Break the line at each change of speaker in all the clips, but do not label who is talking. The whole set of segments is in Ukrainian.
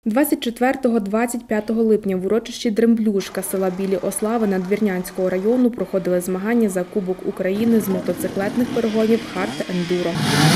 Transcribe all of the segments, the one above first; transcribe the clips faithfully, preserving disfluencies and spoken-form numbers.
двадцять четвертого - двадцять п'ятого липня в урочищі Дремблюшка села Білі Ослави Надвірнянського району проходили змагання за Кубок України з мотоциклетних перегонів «Харт-Ендуро».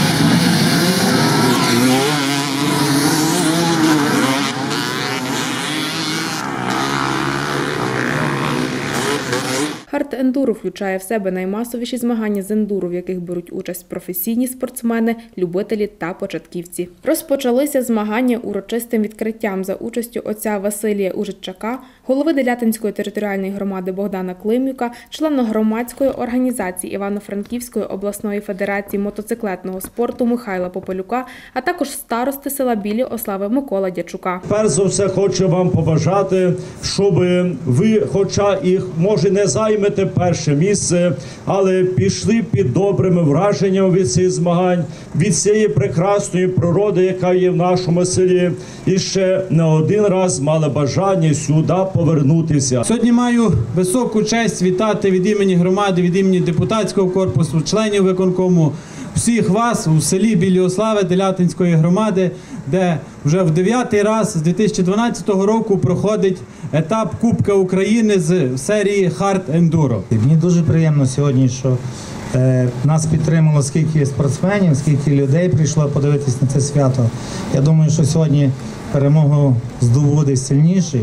«Харт-Ендуро» включає в себе наймасовіші змагання з ендуро, в яких беруть участь професійні спортсмени, любителі та початківці. Розпочалися змагання урочистим відкриттям за участю отця Василія Ужичака, голови Делятинської територіальної громади Богдана Климюка, члена громадської організації Івано-Франківської обласної федерації мотоциклетного спорту Михайла Попелюка, а також старости села Білі Ослави Микола Дячука.
Перш за все хочу вам побажати, щоб ви, хоча і, може, не займете перше місце, але пішли під добрими враженнями від цих змагань, від цієї прекрасної природи, яка є в нашому селі, і ще не один раз мали бажання сюди повернутися.
Сьогодні маю високу честь вітати від імені громади, від імені депутатського корпусу, членів виконкому, всіх вас у селі Білі Ослави Делятинської громади, де вже в дев'ятий раз з дві тисячі дванадцятого року проходить етап Кубка України з серії «Харт-Ендуро».
Мені дуже приємно сьогодні, що е, нас підтримало скільки спортсменів, скільки людей прийшло подивитися на це свято. Я думаю, що сьогодні перемогу здобуде сильніший,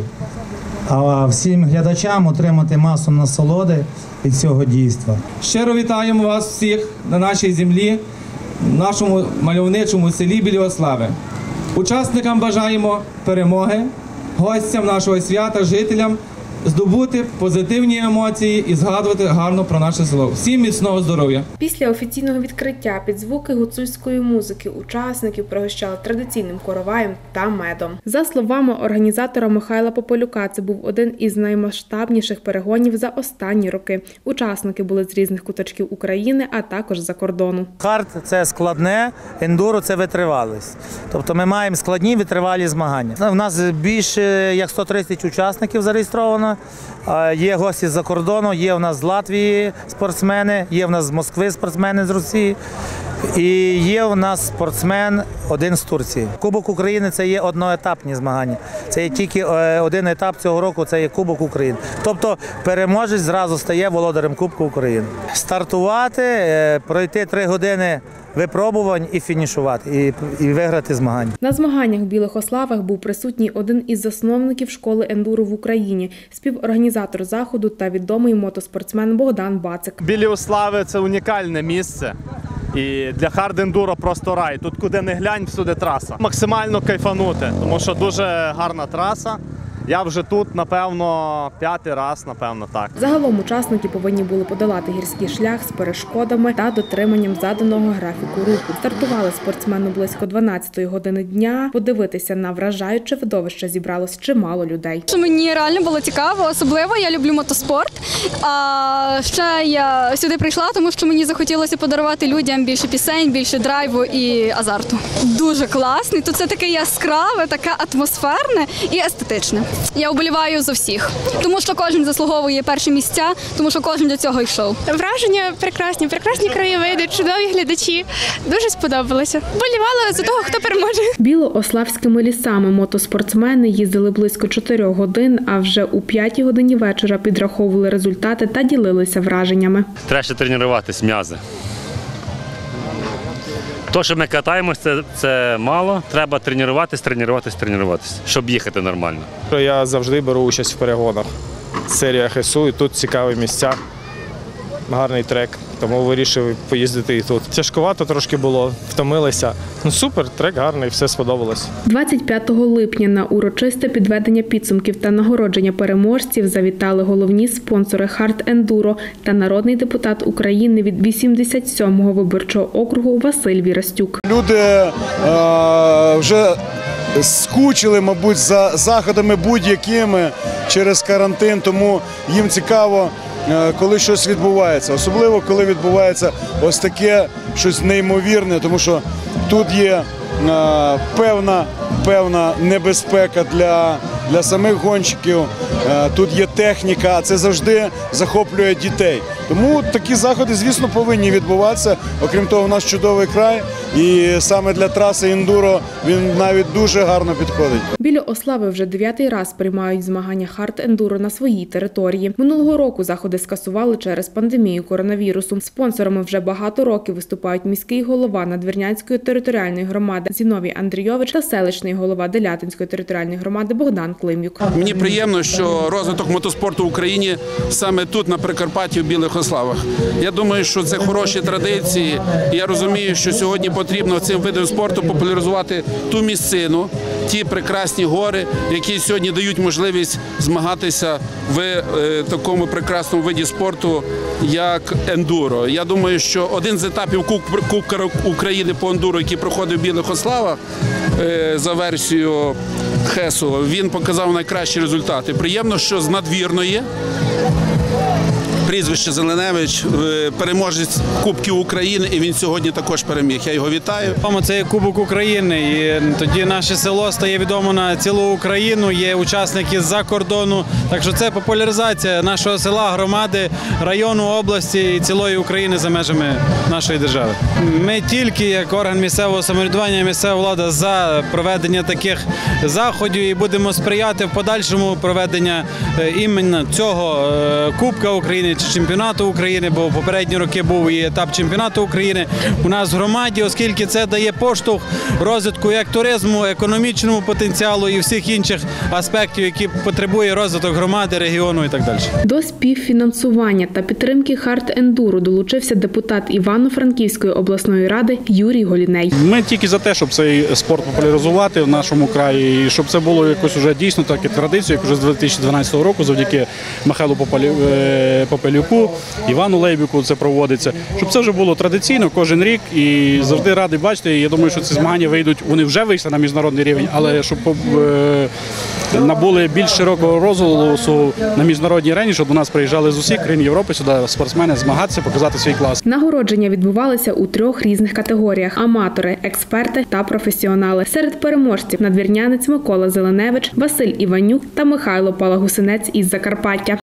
а всім глядачам отримати масу насолоди від цього дійства.
Щиро вітаємо вас всіх на нашій землі, в нашому мальовничому селі Білі Ослави. Учасникам бажаємо перемоги, гостям нашого свята, жителям здобути позитивні емоції і згадувати гарно про наше село. Всім міцного здоров'я!
Після офіційного відкриття під звуки гуцульської музики учасників пригощали традиційним короваєм та медом. За словами організатора Михайла Попелюка, це був один із наймасштабніших перегонів за останні роки. Учасники були з різних куточків України, а також за кордону.
Харт – це складне, ендуро – це витривалість. Тобто ми маємо складні витривалі змагання. У нас більше як сто тридцять учасників зареєстровано. Є гості з-за кордону, є у нас з Латвії спортсмени, є у нас з Москви спортсмени з Росії і є у нас спортсмен один з Турції. Кубок України – це є одноетапні змагання. Це є тільки один етап цього року, це є Кубок України. Тобто переможець зразу стає володарем Кубку України. Стартувати, пройти три години випробувань і фінішувати, і, і виграти змагання.
На змаганнях в Білих Ославах був присутній один із засновників школи ендуро в Україні, співорганізатор заходу та відомий мотоспортсмен Богдан Бацик.
Білі Ослави – це унікальне місце. І для хард-ендуро просто рай. Тут куди не глянь, всюди траса. Максимально кайфанути, тому що дуже гарна траса. Я вже тут, напевно, п'ятий раз, напевно, так.
Загалом учасники повинні були подолати гірський шлях з перешкодами та дотриманням заданого графіку руху. Стартували спортсмени близько дванадцятої години дня. Подивитися на вражаюче видовище зібралось чимало людей.
Мені реально було цікаво, особливо я люблю мотоспорт. А ще я сюди прийшла, тому що мені захотілося подарувати людям більше пісень, більше драйву і азарту. Дуже класний, тут це таке яскраве, таке атмосферне і естетичне. Я вболіваю за всіх, тому що кожен заслуговує перші місця, тому що кожен для цього йшов.
Враження прекрасні, прекрасні краєвиди, чудові глядачі. Дуже сподобалося. Вболівала за того, хто переможе.
Білоославськими лісами мотоспортсмени їздили близько чотирьох годин, а вже у п'ятій годині вечора підраховували результати та ділилися враженнями.
Треба ще тренуватись м'язи. То, що ми катаємося, це, це мало. Треба тренуватись, тренуватись, тренуватись, щоб їхати нормально.
Я завжди беру участь в перегонах. Серія ХСУ, і тут цікаві місця, гарний трек, тому вирішив поїздити і тут. Тяжкувато трошки було, втомилися. Ну супер, трек гарний, все сподобалось.
двадцять п'ятого липня на урочисте підведення підсумків та нагородження переможців завітали головні спонсори «Харт-Ендуро» та народний депутат України від вісімдесят сьомого виборчого округу Василь Вірастюк.
Люди е, вже скучили, мабуть, за заходами будь-якими через карантин, тому їм цікаво, коли щось відбувається. Особливо, коли відбувається ось таке щось неймовірне, тому що тут є е, певна, певна небезпека для, для самих гонщиків, е, тут є техніка, це завжди захоплює дітей. Тому такі заходи, звісно, повинні відбуватися. Окрім того, у нас чудовий край І саме для траси ендуро він навіть дуже гарно підходить.
Біля Ослави вже дев'ятий раз приймають змагання хард-ендуро на своїй території. Минулого року заходи скасували через пандемію коронавірусу. Спонсорами вже багато років виступають міський голова Надвірнянської територіальної громади Зіновій Андрійович та селищний голова Делятинської територіальної громади Богдан Клим'юк.
Мені приємно, що розвиток мотоспорту в Україні саме тут, на Прикарпатті, в Білих Ославах. Я думаю, що це хороші традиції. Я розумію, що сьогодні потрібно цим видом спорту популяризувати ту місцину, ті прекрасні гори, які сьогодні дають можливість змагатися в е, такому прекрасному виді спорту, як ендуро. Я думаю, що один з етапів Кубка України по ендуро, який проходив в Білих Ославах е, за версією ХЕСу, він показав найкращі результати. Приємно, що з надвірної прізвище Зеленевич, переможець Кубків України, і він сьогодні також переміг. Я його вітаю.
Це є Кубок України, і тоді наше село стає відомо на цілу Україну, є учасники з-за кордону. Так що це популяризація нашого села, громади, району, області і цілої України за межами нашої держави. Ми тільки, як орган місцевого самоврядування, місцева влада, за проведення таких заходів і будемо сприяти в подальшому проведення іменно цього Кубка України чи чемпіонату України, бо в попередні роки був і етап чемпіонату України у нас в громаді, оскільки це дає поштовх розвитку як туризму, економічному потенціалу і всіх інших аспектів, які потребує розвиток громади, регіону і так далі.
До співфінансування та підтримки хард-ендуро долучився депутат Івано-Франківської обласної ради Юрій Голіней.
Ми тільки за те, щоб цей спорт популяризувати в нашому краї, і щоб це було якось уже дійсно так і традицією, як вже з дві тисячі дванадцятого року, завдяки Михайлу Попелюку, Івану Лейбіку це проводиться, щоб це вже було традиційно кожен рік і завжди радий бачити. Я думаю, що ці змагання вийдуть, вони вже вийшли на міжнародний рівень, але щоб набули більш широкого розголосу на міжнародній арені, щоб до нас приїжджали з усіх країн Європи сюди спортсмени змагатися, показати свій клас.
Нагородження відбувалися у трьох різних категоріях – аматори, експерти та професіонали. Серед переможців – надвірнянець Микола Зеленевич, Василь Іванюк та Михайло Палагусинець із Закарпаття.